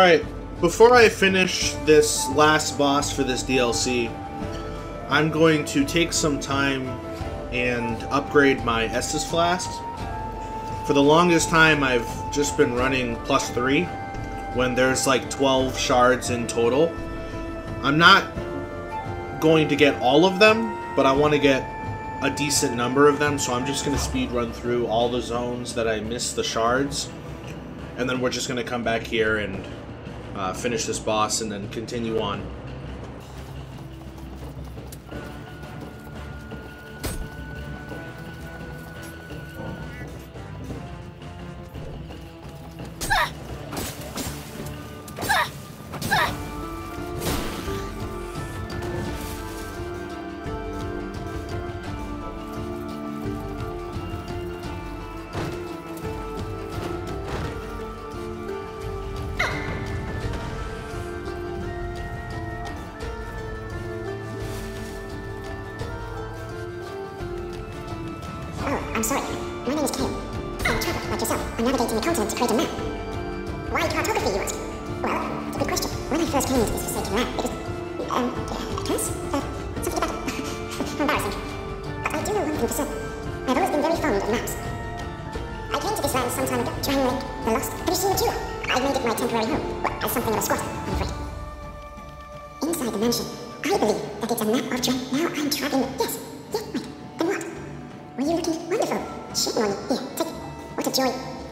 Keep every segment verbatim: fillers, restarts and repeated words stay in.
Alright, before I finish this last boss for this D L C, I'm going to take some time and upgrade my Estus Flask. For the longest time, I've just been running plus three, when there's like twelve shards in total. I'm not going to get all of them, but I want to get a decent number of them, so I'm just going to speed run through all the zones that I missed the shards, and then we're just going to come back here and uh, finish this boss and then continue on. I'm sorry. My name is Kale. I'm a traveler like yourself. I'm navigating the continent to create a map. Why cartography, you ask? Well, it's a good question. When I first came into this forsaken land, it was... Um, a curse? Uh, something about... embarrassing. But I do know one thing for certain. I've always been very fond of maps. I came to this land some time ago to emulate the lost Perusian Tula. I've made it my temporary home. Well, as something of a squatter, I'm afraid. Inside the mansion, I believe that it's a map of joy. Now I'm traveling... Yes. Yes, wait. Then what? Were you looking wonderful? Shame on you. Here, take it. What a joy.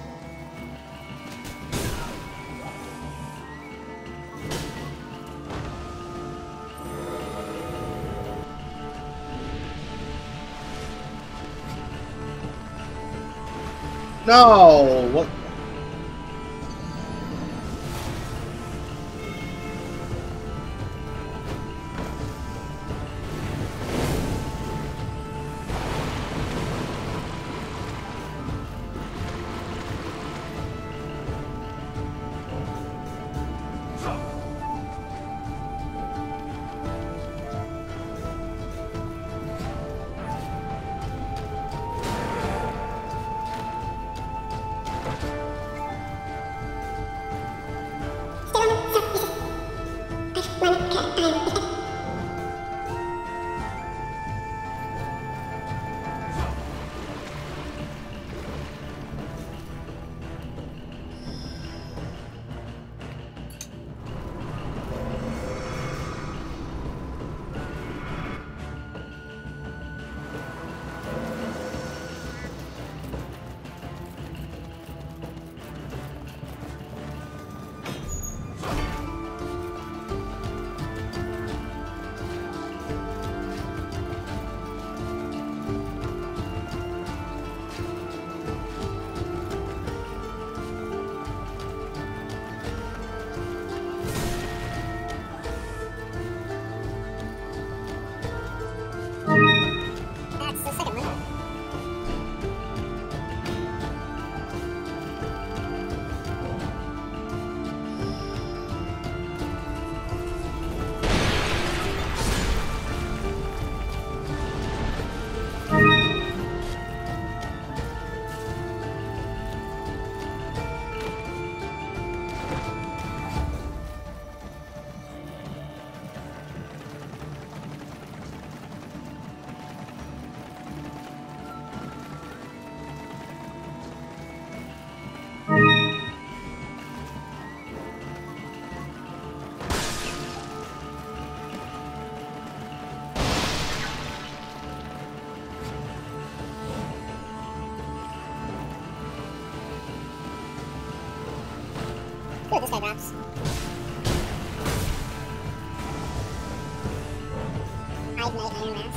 No! What? Ooh, this guy raps. I've made Iron Mask.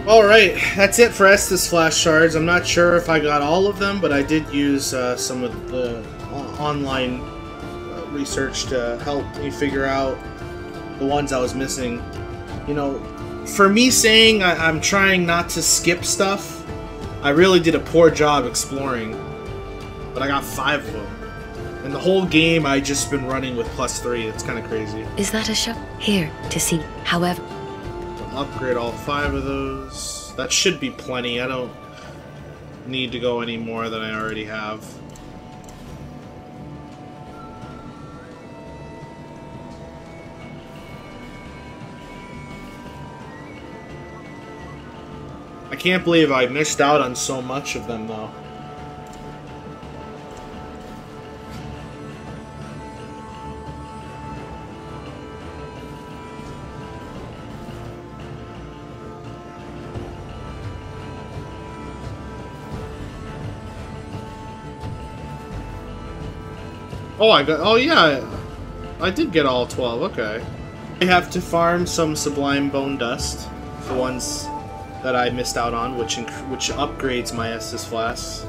Alright, that's it for Estus Flash Shards. I'm not sure if I got all of them, but I did use uh, some of the uh, online uh, research to help me figure out the ones I was missing. You know, for me saying I I'm trying not to skip stuff, I really did a poor job exploring. But I got five of them. And the whole game I just been running with plus three. It's kind of crazy. Is that a shop? Here, to see. However... Upgrade all five of those. That should be plenty. I don't need to go any more than I already have. I can't believe I missed out on so much of them, though. Oh, I got. Oh, yeah. I did get all twelve. Okay. I have to farm some Sublime Bone Dust, the ones that I missed out on, which inc which upgrades my Estus Flasks.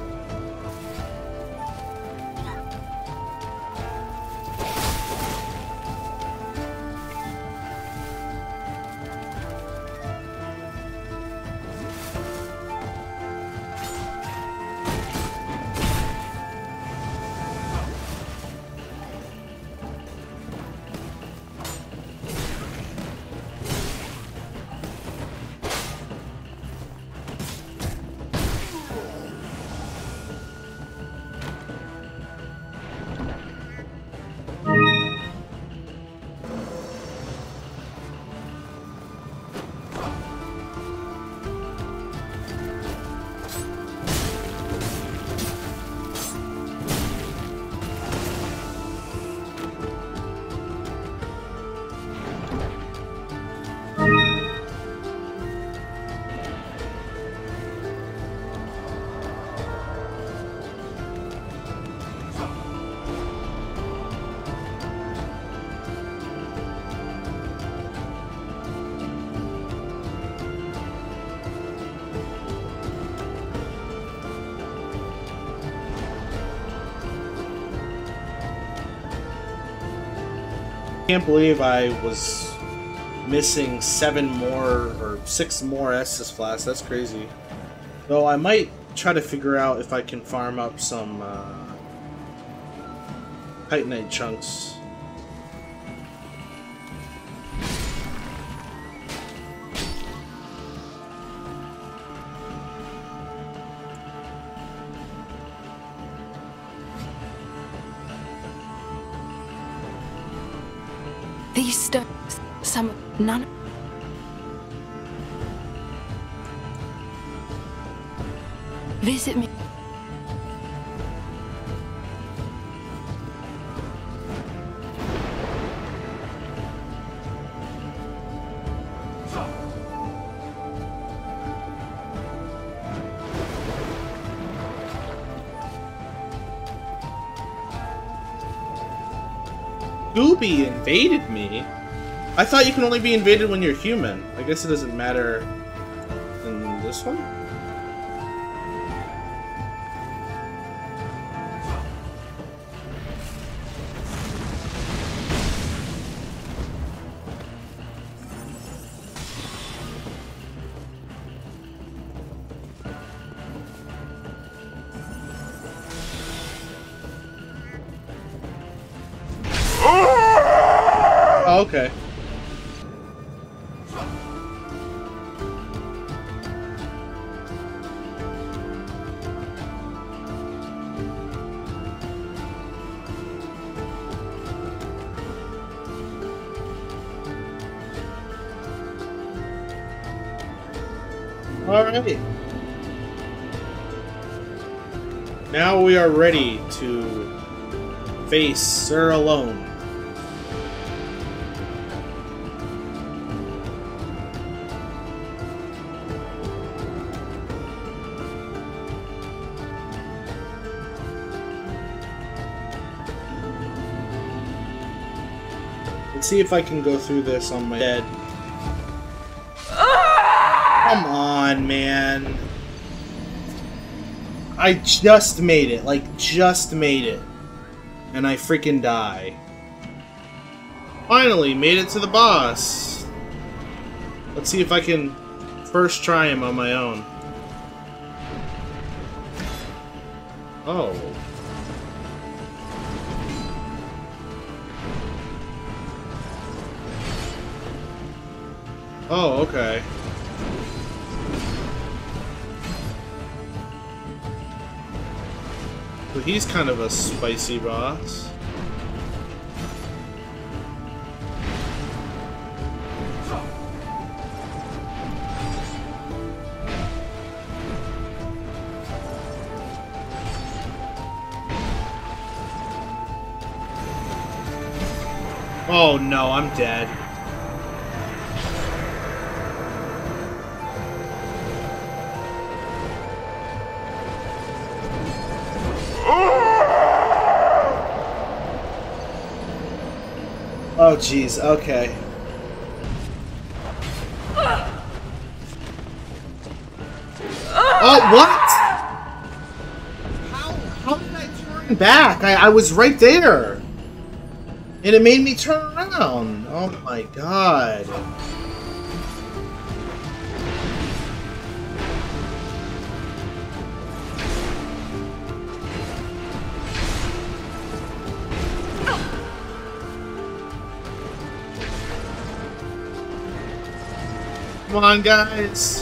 I can't believe I was missing seven more or six more Estus Flasks. That's crazy. Though I might try to figure out if I can farm up some uh, Titanite chunks. These stones, some, none. Visit me. Gooby invaded me? I thought you can only be invaded when you're human. I guess it doesn't matter in this one? Oh, okay. Alright. Now we are ready to face Sir Alone. Let's see if I can go through this on my head. Come on. on, man. I just made it. Like, just made it. And I freaking die. Finally, made it to the boss. Let's see if I can first try him on my own. Oh. Oh, okay. So he's kind of a spicy boss. Oh no, I'm dead. Oh jeez, okay. Oh, what? How, how did I turn back? I, I was right there. And it made me turn around. Oh my god. Come on, guys.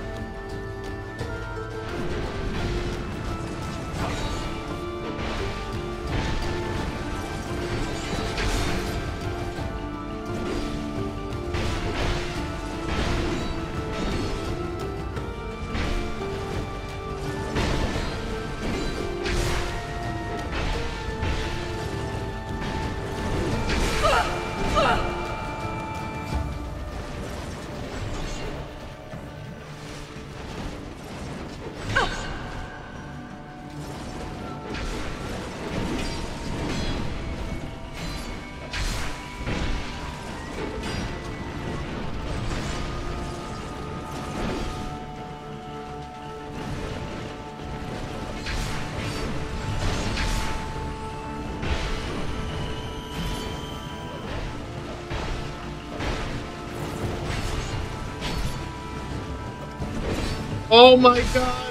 Oh my god.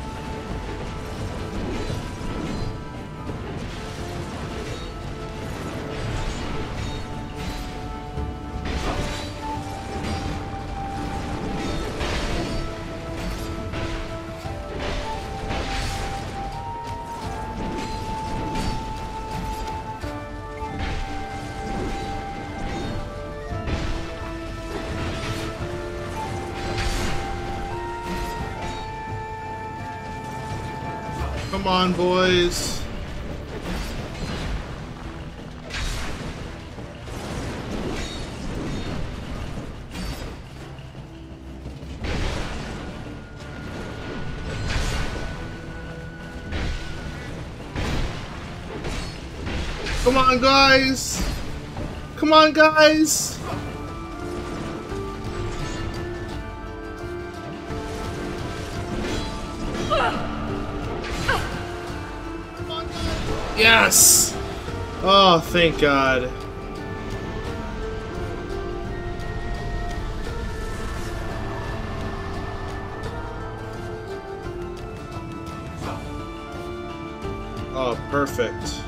Come on, boys. Come on, guys. Come on, guys. Yes! Oh, thank God. Oh, perfect.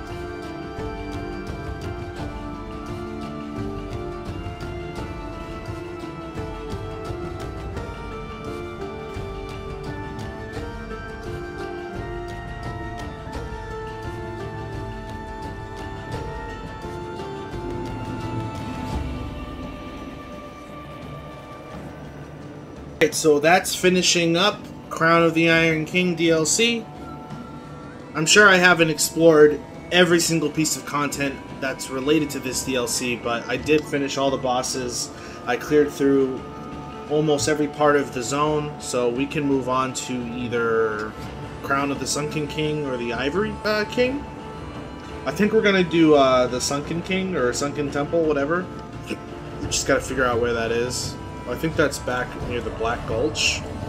Alright, so that's finishing up Crown of the Iron King D L C. I'm sure I haven't explored every single piece of content that's related to this D L C, but I did finish all the bosses. I cleared through almost every part of the zone, so we can move on to either Crown of the Sunken King or the Ivory uh, King. I think we're gonna do uh, the Sunken King or Sunken Temple, whatever. We just gotta figure out where that is. I think that's back near the Black Gulch.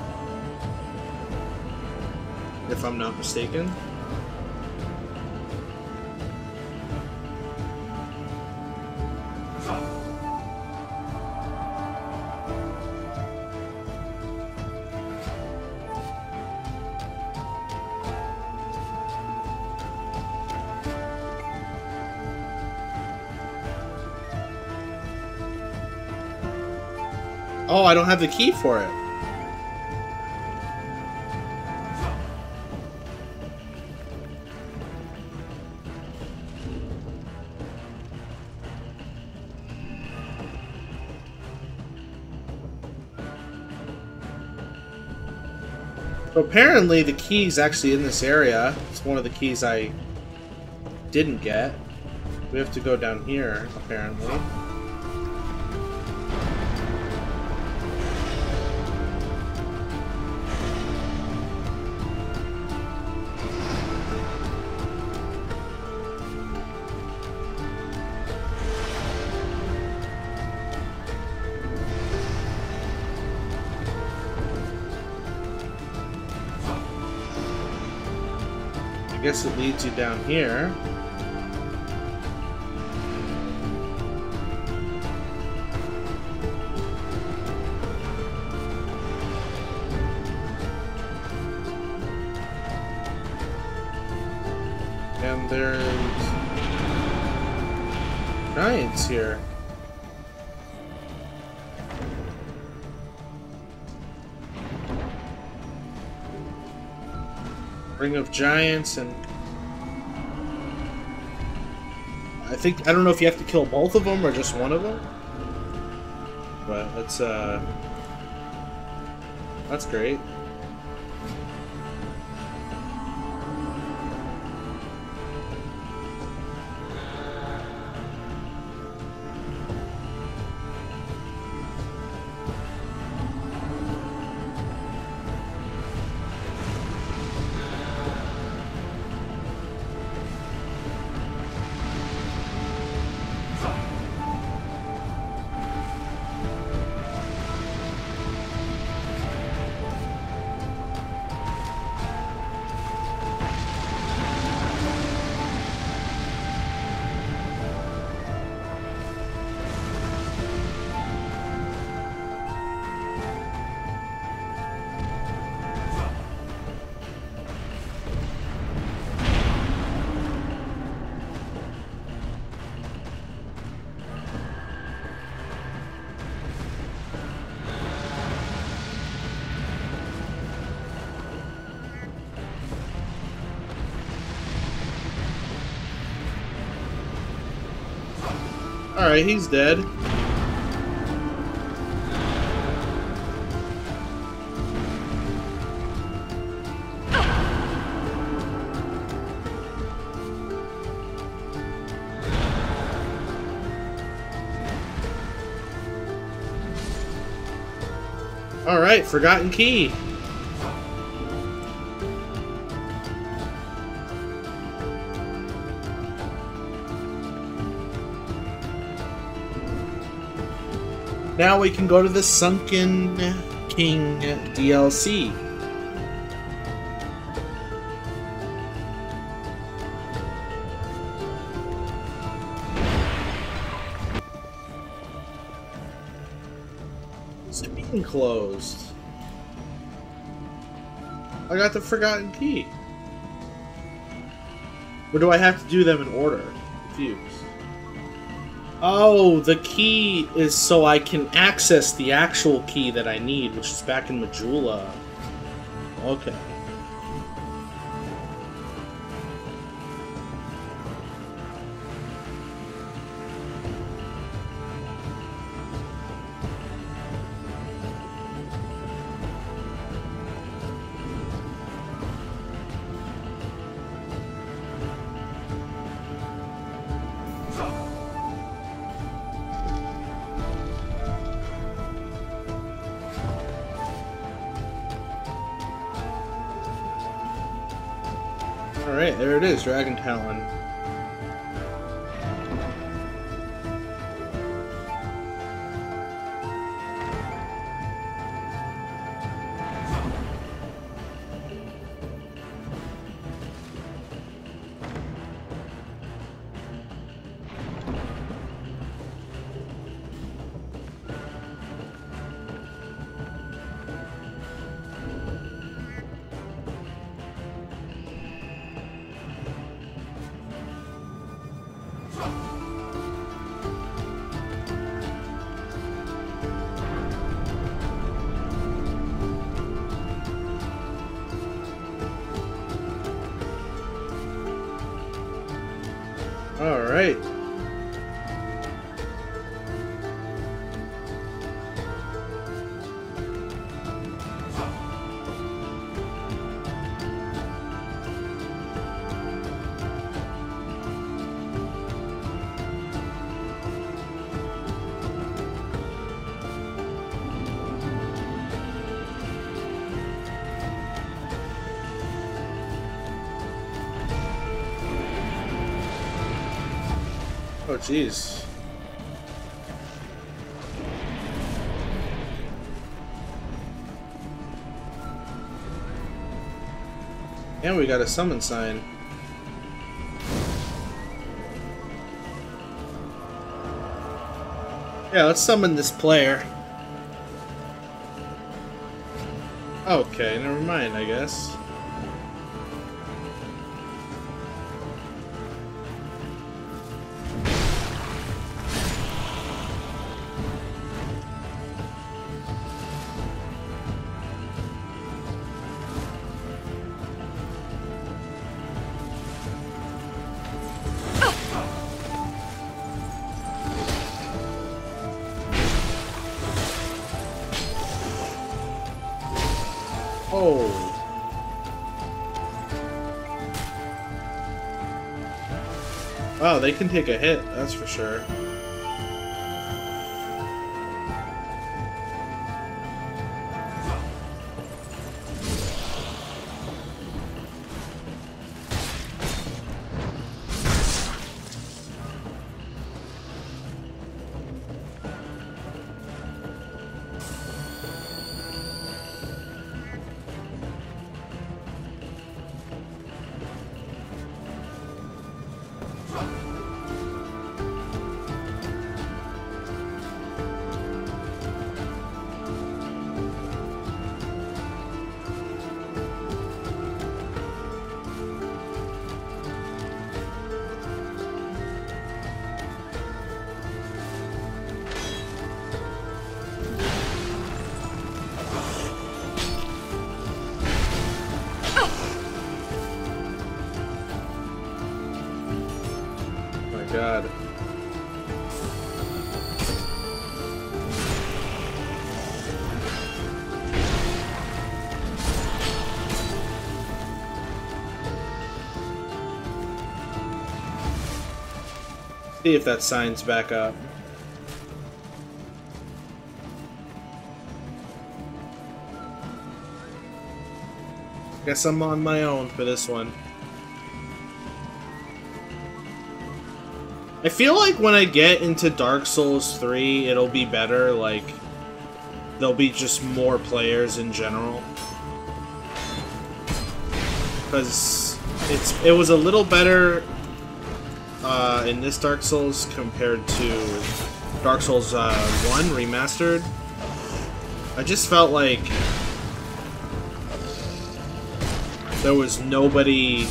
if I'm not mistaken. Oh, I don't have the key for it. So apparently the key's actually in this area. It's one of the keys I didn't get. We have to go down here, apparently. I guess it leads you down here. And there's giants here. Ring of Giants, and I think, I don't know if you have to kill both of them or just one of them, but that's uh that's great. Alright, he's dead. Alright, Forgotten Key. Now we can go to the Sunken King D L C. It's being closed. I got the Forgotten Key. Or do I have to do them in order? Confused. Oh, the key is so I can access the actual key that I need, which is back in Majula. Okay. Alright, there it is, Dragon Talon. right. Oh, jeez. And we got a summon sign. Yeah, let's summon this player. Okay, never mind, I guess. Oh. Wow, they can take a hit, that's for sure. God. See if that sign's back up. Guess I'm on my own for this one. I feel like when I get into Dark Souls three, it'll be better, like, there'll be just more players in general. Because it's it was a little better uh, in this Dark Souls compared to Dark Souls uh, one Remastered. I just felt like there was nobody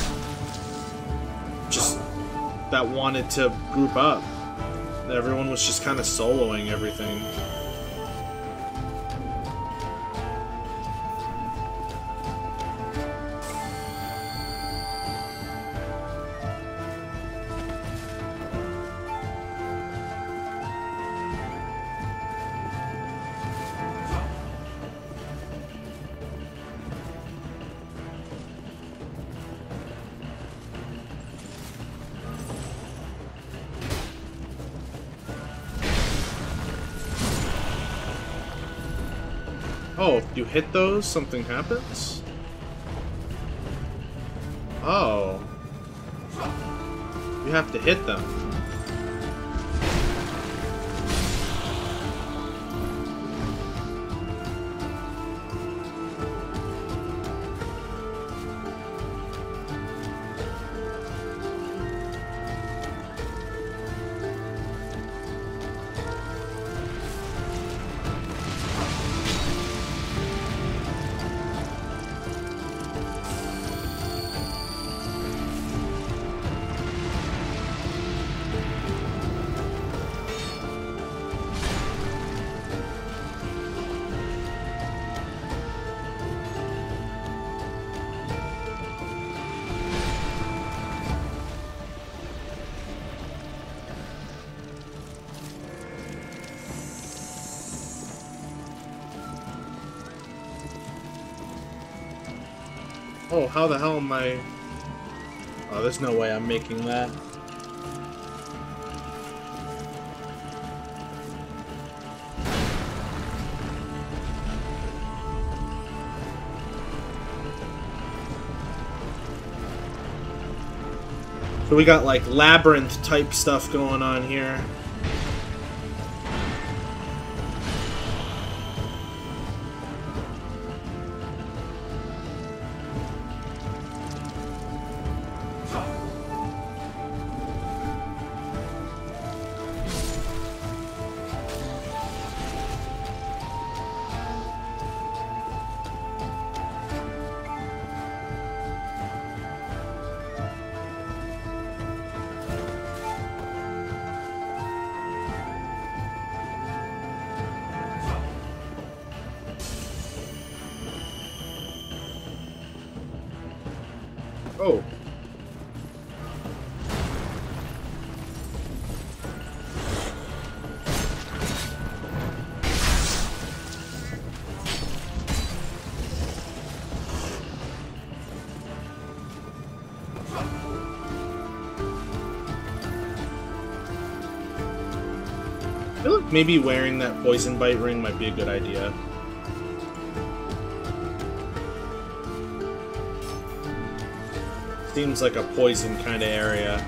just that wanted to group up. Everyone was just kind of soloing everything. Oh, if you hit those, something happens? Oh. You have to hit them. Oh, how the hell am I... Oh, there's no way I'm making that. So we got like labyrinth type stuff going on here. Oh. I feel like maybe wearing that poison bite ring might be a good idea. Seems like a poison kind of area.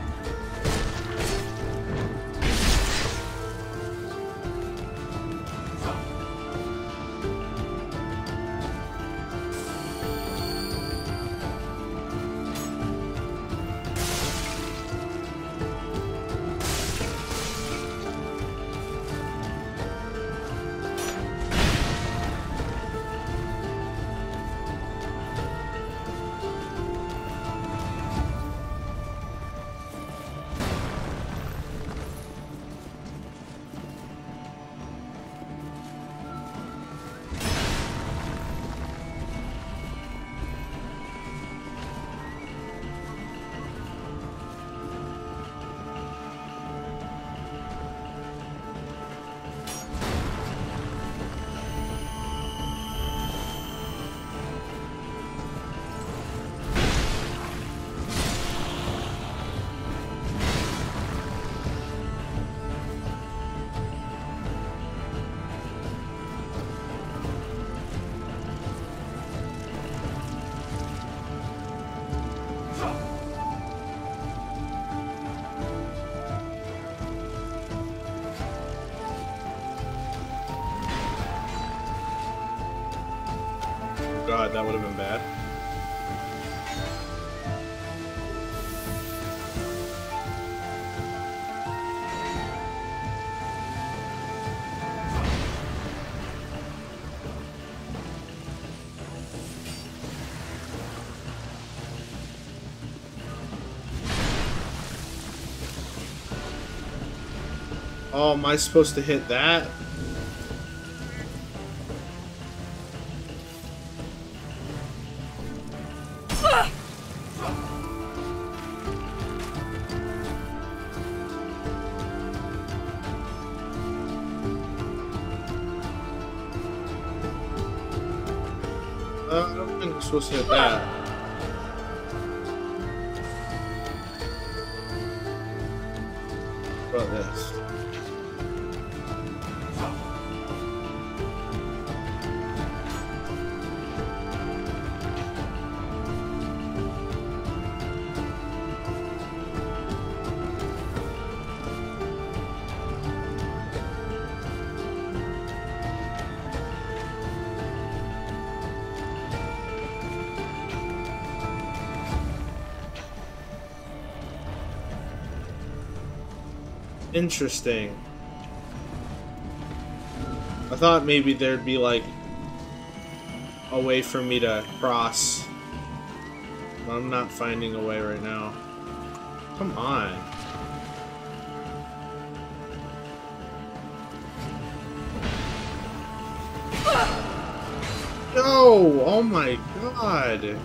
God, that would have been bad. Oh, am I supposed to hit that? Uh, I don't think I'm supposed to hit that. What about this? Interesting. I thought maybe there'd be like a way for me to cross. But I'm not finding a way right now. Come on. No! Oh my god!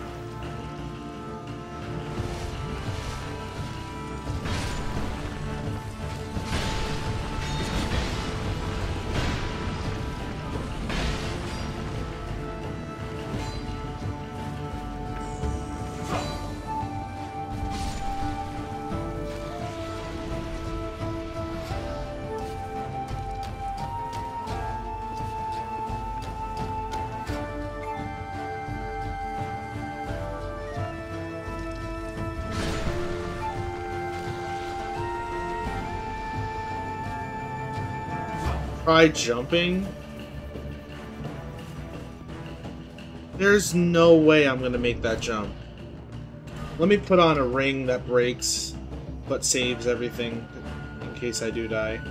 try jumping. There's no way I'm gonna make that jump. Let me put on a ring that breaks, but saves everything in case I do die.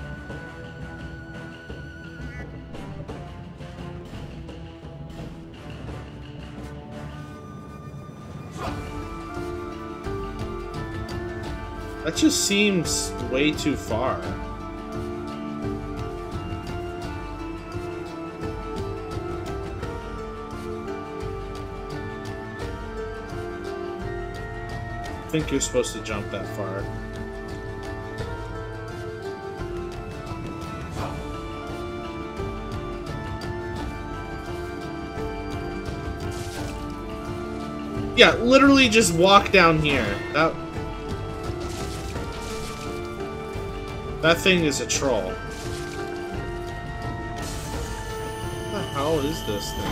That just seems way too far. I think you're supposed to jump that far. Yeah, literally just walk down here. That That thing is a troll. What the hell is this thing?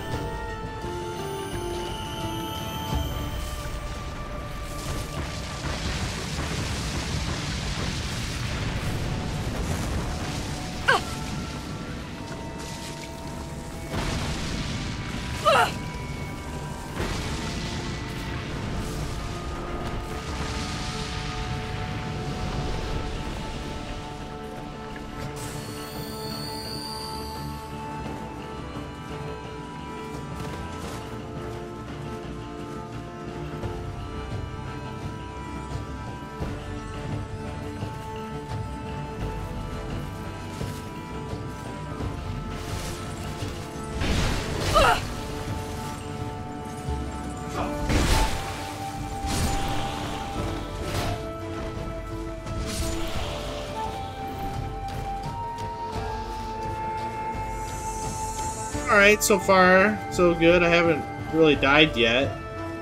Alright, so far, so good. I haven't really died yet.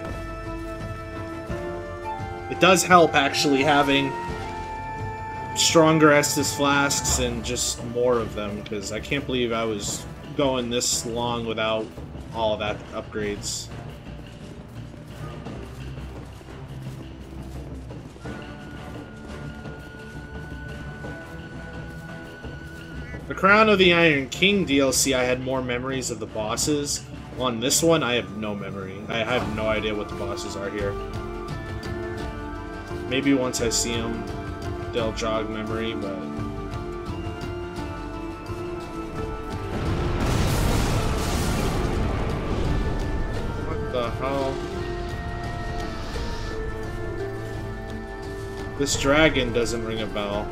It does help, actually, having stronger Estus flasks and just more of them, because I can't believe I was going this long without all of that upgrades. The Crown of the Iron King D L C, I had more memories of the bosses. On this one, I have no memory. I have no idea what the bosses are here. Maybe once I see them, they'll jog memory, but... What the hell? This dragon doesn't ring a bell.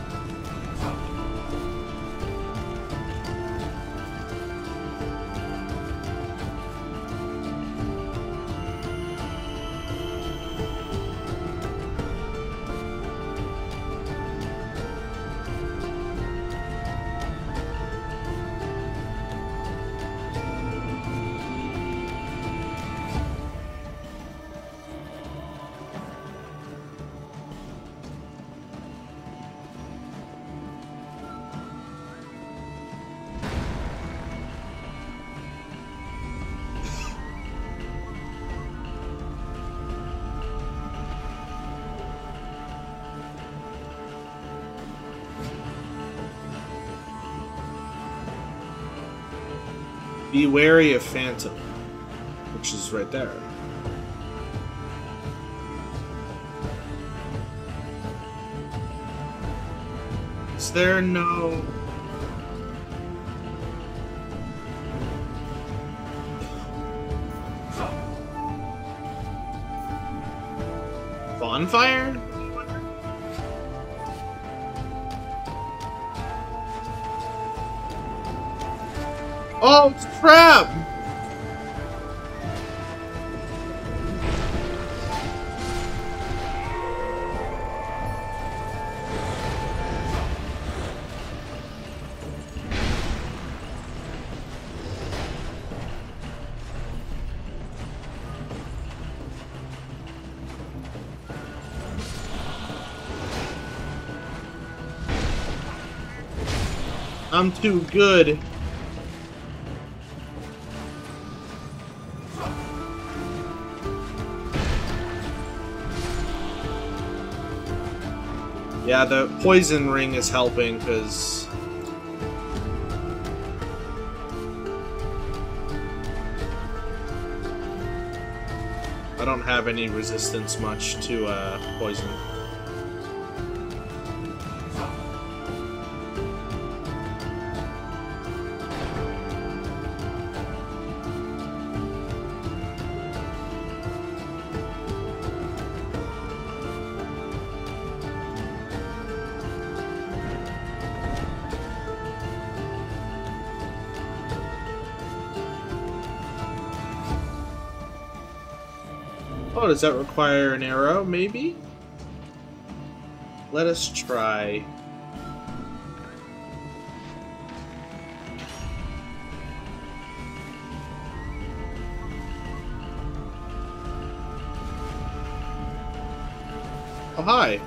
Be wary of Phantom, which is right there. Is there no... bonfire? Oh, it's crab! I'm too good. Yeah, the poison ring is helping because don't have any resistance much to uh, poison. Oh, does that require an arrow, maybe? Let us try. Oh, hi.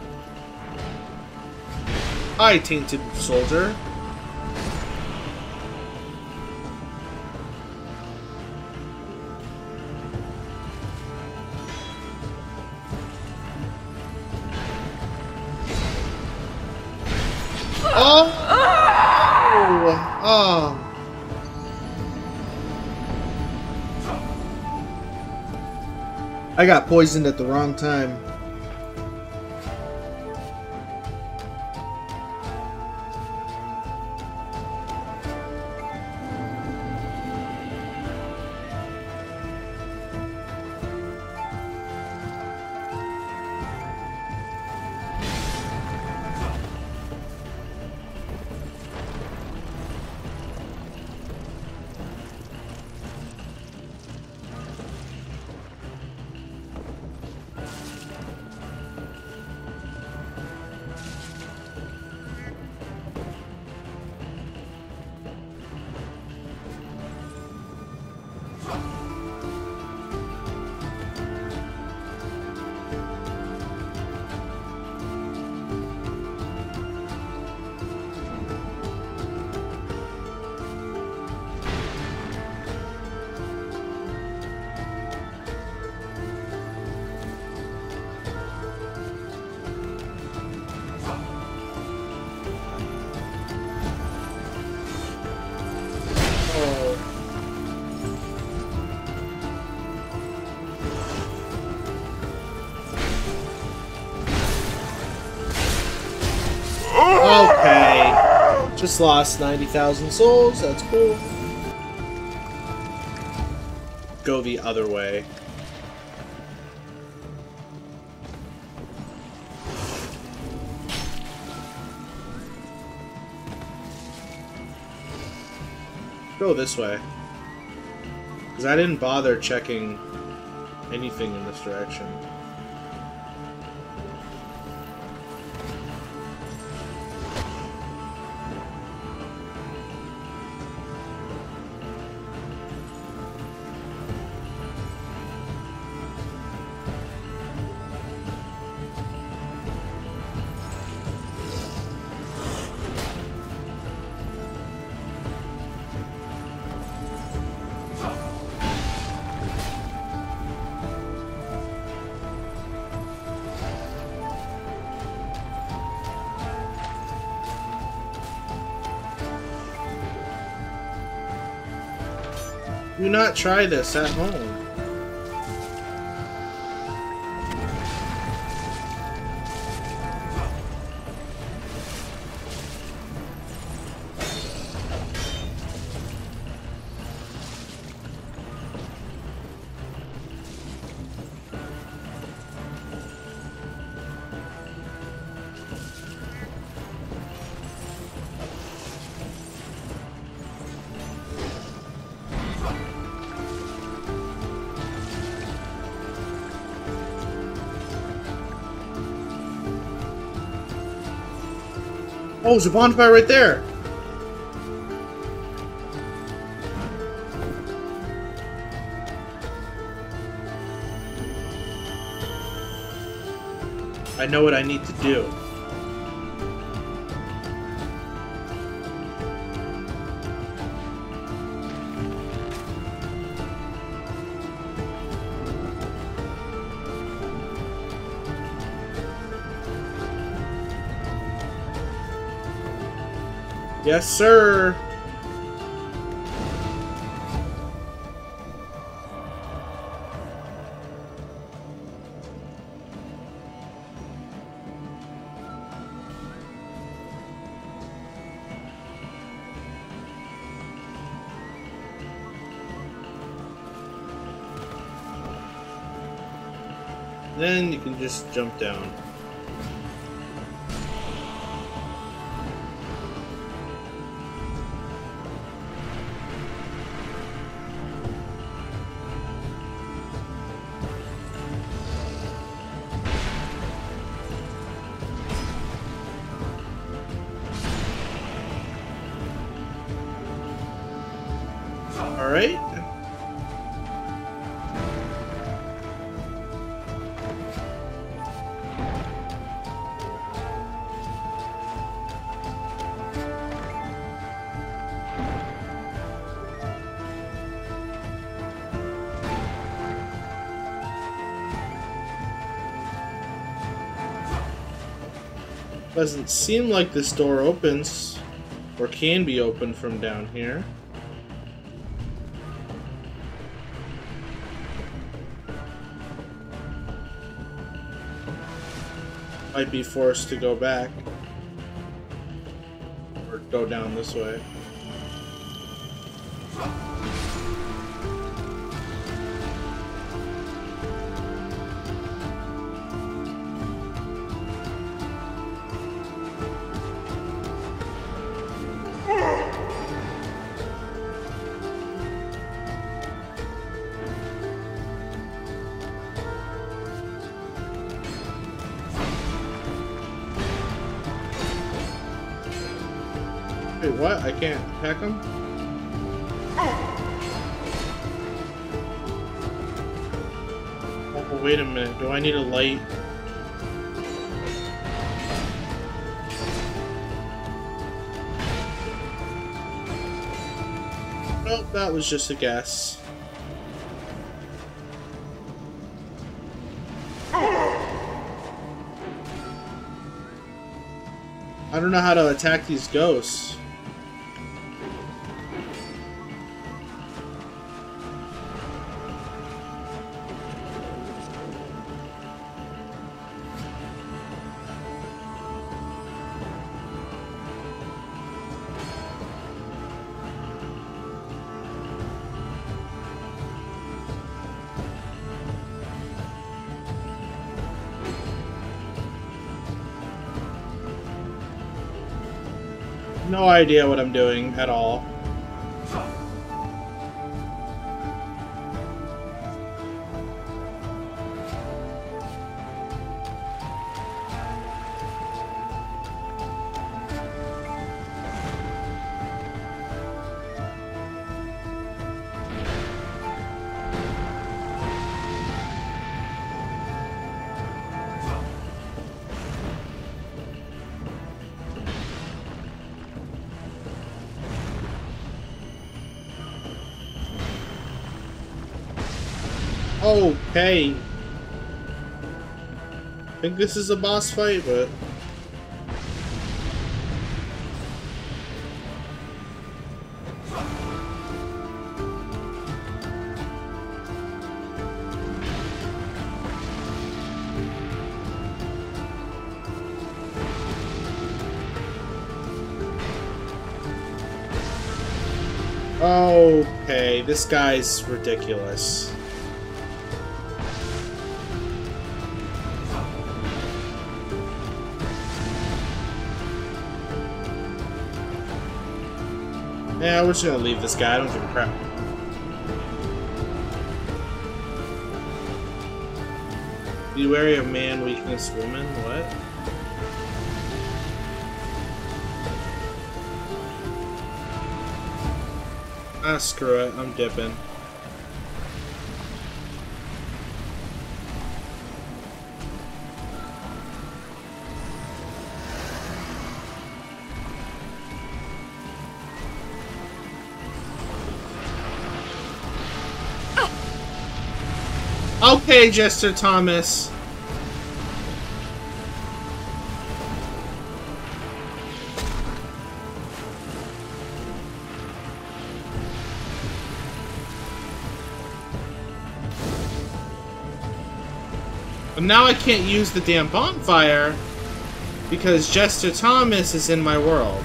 Hi, tainted soldier. Oh! Oh! I got poisoned at the wrong time. Okay. Just lost ninety thousand souls. That's cool. Go the other way. Go this way. Because I didn't bother checking anything in this direction. Do not try this at home. Oh, there's a bonfire right there! I know what I need to do. Yes, sir. Then you can just jump down. All right. Doesn't seem like this door opens or can be opened from down here. Might be forced to go back or go down this way. Wait, what? I can't attack him? Oh, wait a minute. Do I need a light? Well, that was just a guess. I don't know how to attack these ghosts. No idea what I'm doing at all. Okay. I think this is a boss fight, but... Okay, this guy's ridiculous. Yeah, we're just gonna leave this guy. I don't give a crap. Be wary of man, weakness, woman. What? Ah, screw it. I'm dipping. Okay, Jester Thomas. But now I can't use the damn bonfire because Jester Thomas is in my world.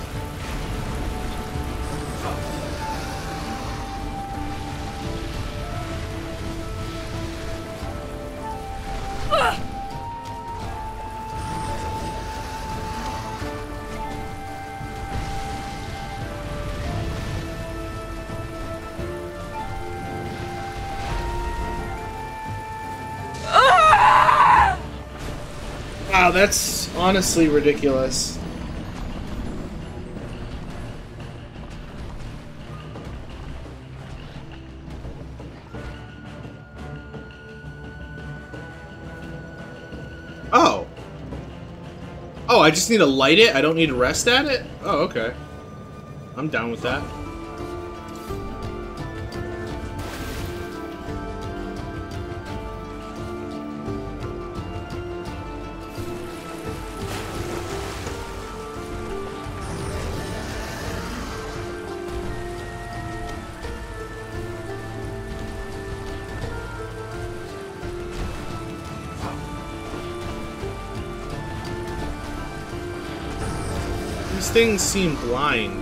Ah! Wow, that's honestly ridiculous. Oh. Oh, I just need to light it? I don't need to rest at it? Oh, okay. I'm down with that. These things seem blind.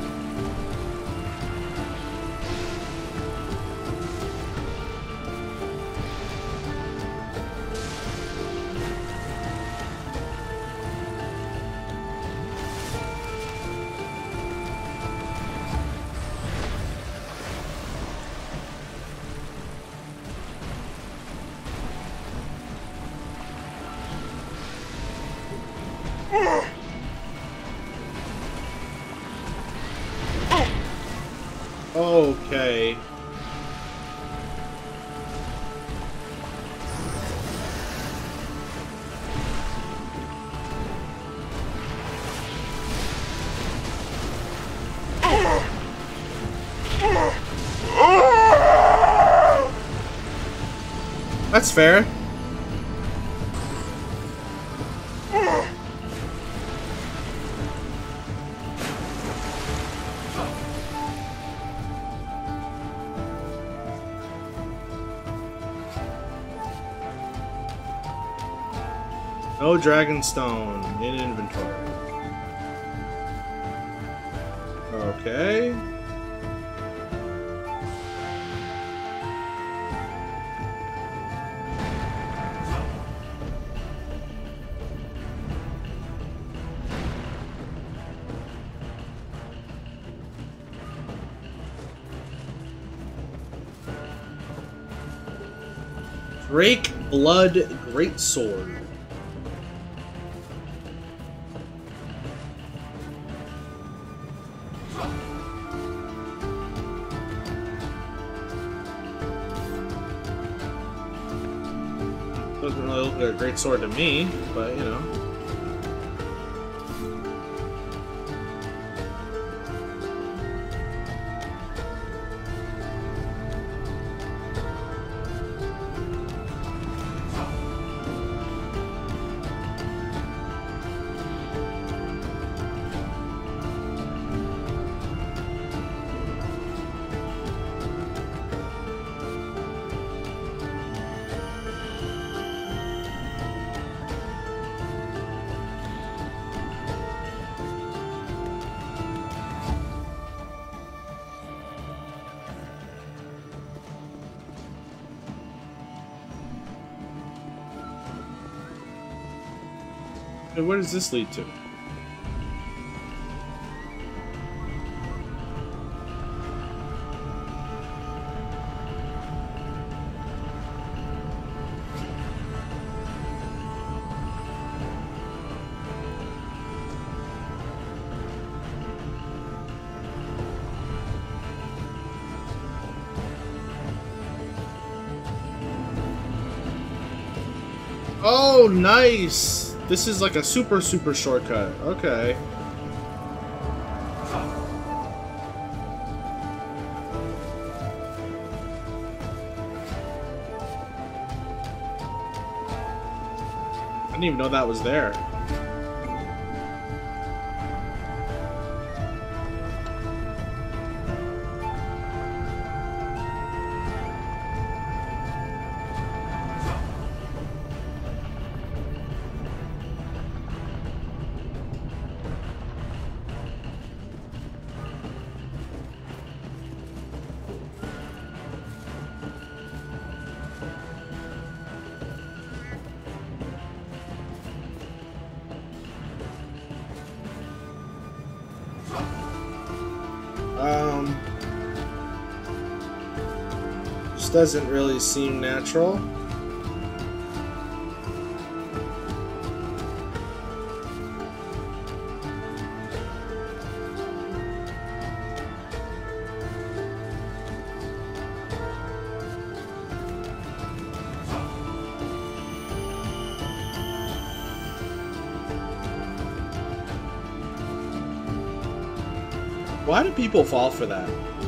Okay. That's fair. No Dragonstone in inventory. Okay. Drake Blood Greatsword. Doesn't really look like a great sword to me, but you know. Hey, where does this lead to? Oh, nice! This is like a super, super shortcut. Okay. I didn't even know that was there. Um, just doesn't really seem natural. Why do people fall for that?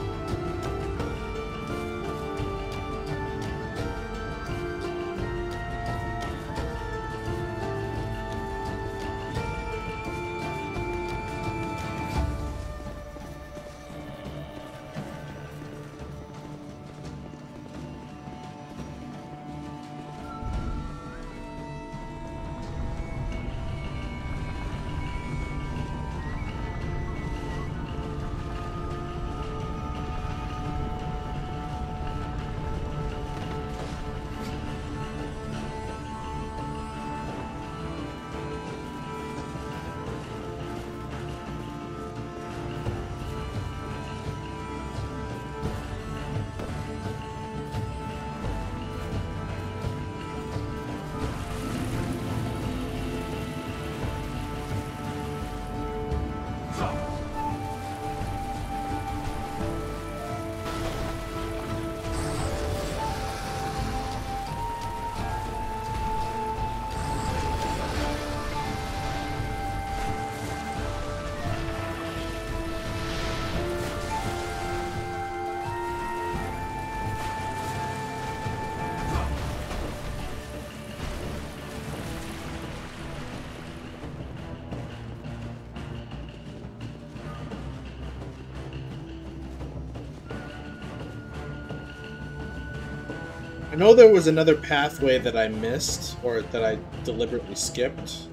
I know there was another pathway that I missed, or that I deliberately skipped.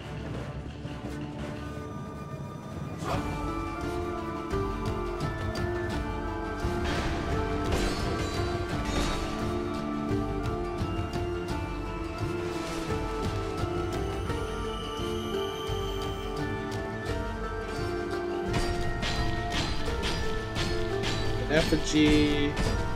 An effigy.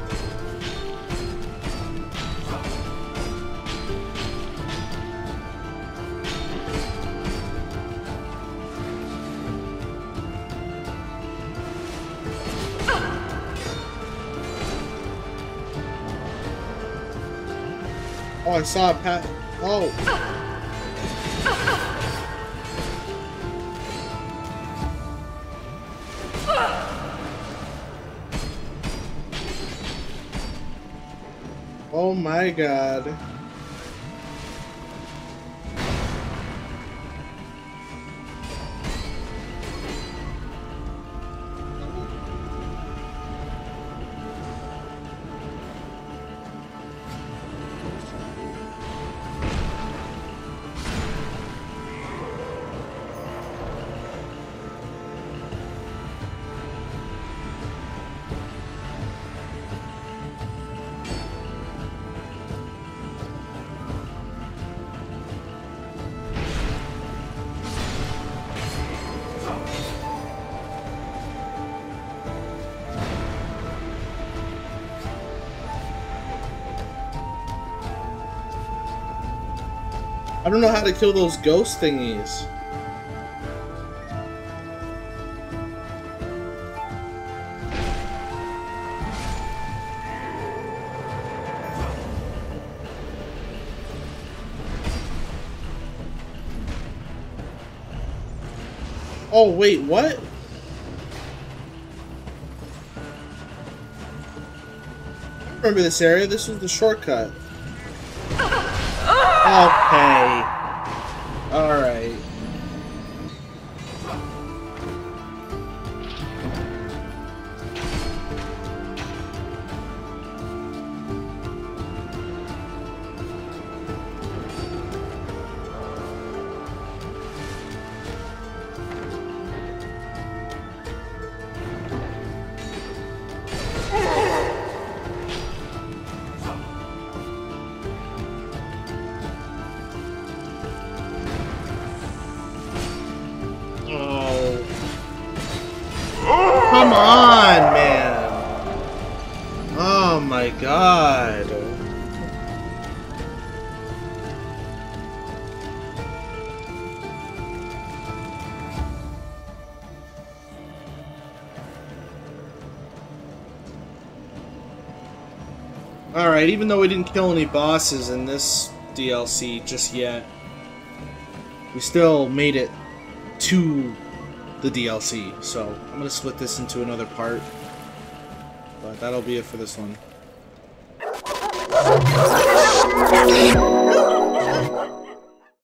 Oh, I saw a pat. Oh. Oh my god. I don't know how to kill those ghost thingies. Oh, wait, what? I remember this area. This was the shortcut. Okay. Alright. Come on, man. Oh my god. Alright, even though we didn't kill any bosses in this D L C just yet, we still made it to the D L C. So I'm gonna split this into another part, but that'll be it for this one.